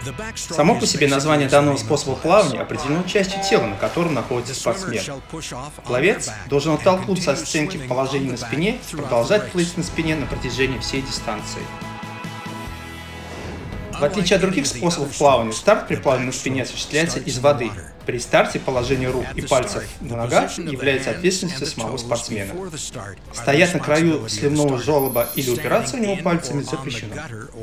Само по себе название данного способа плавания определено частью тела, на котором находится спортсмен. Пловец должен оттолкнуться от стенки в положении на спине и продолжать плыть на спине на протяжении всей дистанции. В отличие от других способов плавания, старт при плавании на спине осуществляется из воды. При старте положение рук и пальцев на ногах является ответственностью самого спортсмена. Стоять на краю сливного желоба или упираться в него пальцами запрещено.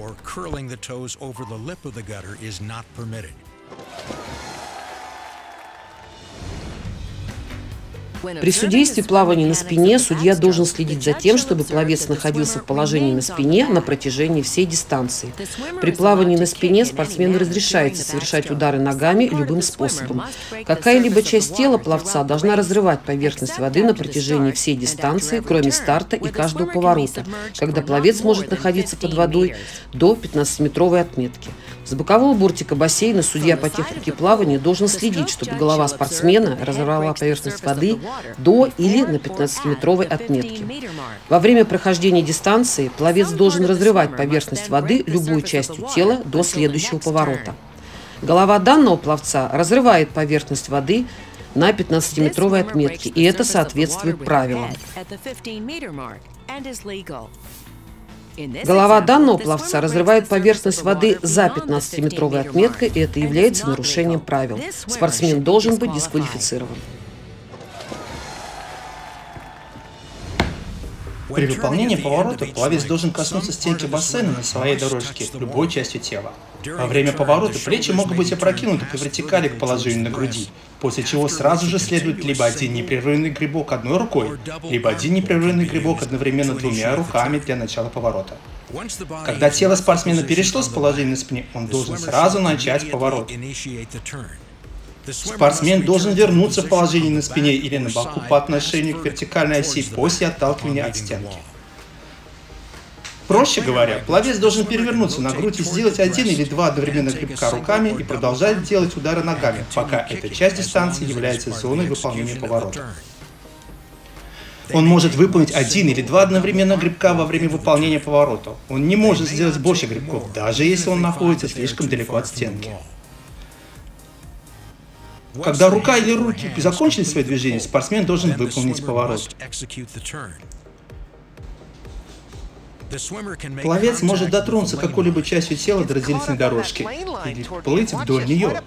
При судействе плавания на спине судья должен следить за тем, чтобы пловец находился в положении на спине на протяжении всей дистанции. При плавании на спине спортсмену разрешается совершать удары ногами любым способом. Какая-либо часть тела пловца должна разрывать поверхность воды на протяжении всей дистанции, кроме старта и каждого поворота, когда пловец может находиться под водой до 15-метровой отметки. С бокового бортика бассейна судья по технике плавания должен следить, чтобы голова спортсмена разорвала поверхность воды до или на 15-метровой отметке. Во время прохождения дистанции пловец должен разрывать поверхность воды любой частью тела до следующего поворота. Голова данного пловца разрывает поверхность воды на 15-метровой отметке, и это соответствует правилам. Голова данного пловца разрывает поверхность воды за 15-метровой отметкой, и это является нарушением правил. Спортсмен должен быть дисквалифицирован. При выполнении поворота пловец должен коснуться стенки бассейна на своей дорожке любой частью тела. Во время поворота плечи могут быть опрокинуты по вертикали к положению на груди, после чего сразу же следует либо один непрерывный грибок одной рукой, либо один непрерывный грибок одновременно двумя руками для начала поворота. Когда тело спортсмена перешло с положения на спине, он должен сразу начать поворот. Спортсмен должен вернуться в положение на спине или на боку по отношению к вертикальной оси после отталкивания от стенки. Проще говоря, пловец должен перевернуться на грудь и сделать один или два одновременных грибка руками и продолжать делать удары ногами, пока эта часть дистанции является зоной выполнения поворота. Он может выполнить один или два одновременных грибка во время выполнения поворота. Он не может сделать больше грибков, даже если он находится слишком далеко от стенки. Когда рука или руки закончили свои движения, спортсмен должен выполнить поворот. Пловец может дотронуться какой-либо частью тела до разделительной дорожки или плыть вдоль нее.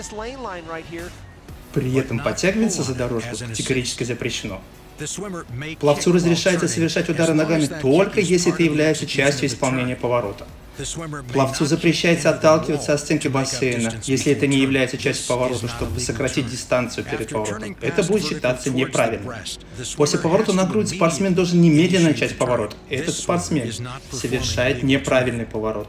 При этом подтягиваться за дорожку категорически запрещено. Пловцу разрешается совершать удары ногами только если это является частью исполнения поворота. Пловцу запрещается отталкиваться от стенки бассейна, если это не является частью поворота, чтобы сократить дистанцию перед поворотом. Это будет считаться неправильным. После поворота на грудь спортсмен должен немедленно начать поворот. Этот спортсмен совершает неправильный поворот.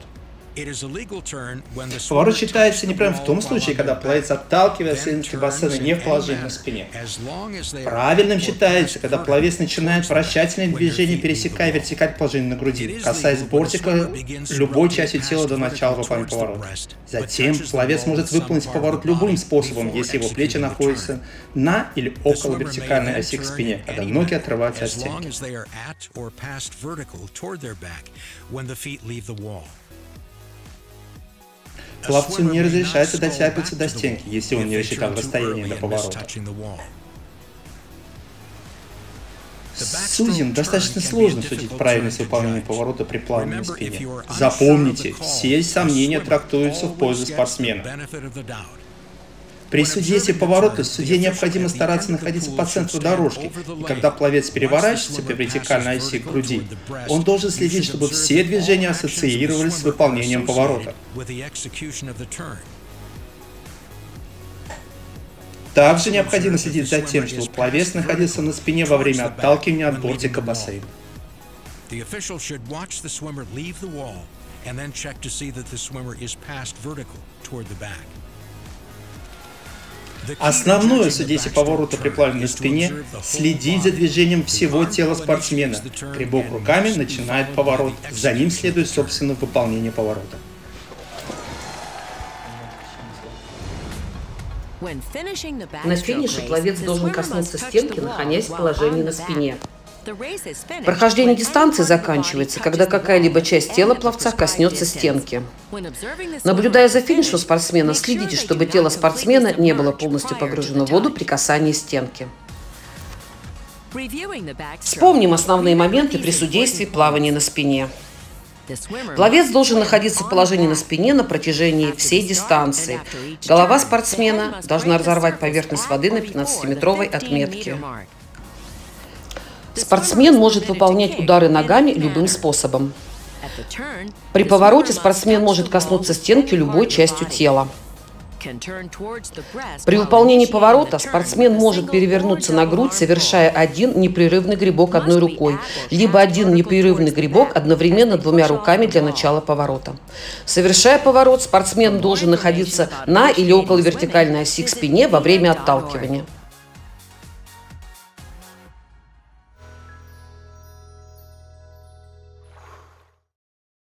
Поворот считается неправильным в том случае, когда пловец отталкивает стенки бассейна не в положении на спине. Правильным считается, когда пловец начинает вращательные движения, пересекая вертикаль положения на груди, касаясь бортика любой части тела до начала выполнения поворота. Затем пловец может выполнить поворот любым способом, если его плечи находятся на или около вертикальной оси к спине, когда ноги отрываются от стенки. Пловцу не разрешается дотягиваться до стенки, если он не рассчитал расстояние до поворота. Судьям достаточно сложно судить правильность выполнения поворота при плавании на спине. Запомните, все сомнения трактуются в пользу спортсмена. При судействе поворота судье необходимо стараться находиться по центру дорожки, и когда пловец переворачивается по вертикальной оси к груди, он должен следить, чтобы все движения ассоциировались с выполнением поворота. Также необходимо следить за тем, чтобы пловец находился на спине во время отталкивания от бортика бассейна. Основное судейство поворота при плавании на спине – следить за движением всего тела спортсмена. Грибок руками начинает поворот, за ним следует, собственно, выполнение поворота. На финише пловец должен коснуться стенки, находясь в положении на спине. Прохождение дистанции заканчивается, когда какая-либо часть тела пловца коснется стенки. Наблюдая за финишем спортсмена, следите, чтобы тело спортсмена не было полностью погружено в воду при касании стенки. Вспомним основные моменты при судействе плавания на спине. Пловец должен находиться в положении на спине на протяжении всей дистанции. Голова спортсмена должна разорвать поверхность воды на 15-метровой отметке. Спортсмен может выполнять удары ногами любым способом. При повороте спортсмен может коснуться стенки любой частью тела. При выполнении поворота спортсмен может перевернуться на грудь, совершая один непрерывный грибок одной рукой, либо один непрерывный грибок одновременно двумя руками для начала поворота. Совершая поворот, спортсмен должен находиться на или около вертикальной оси к спине во время отталкивания.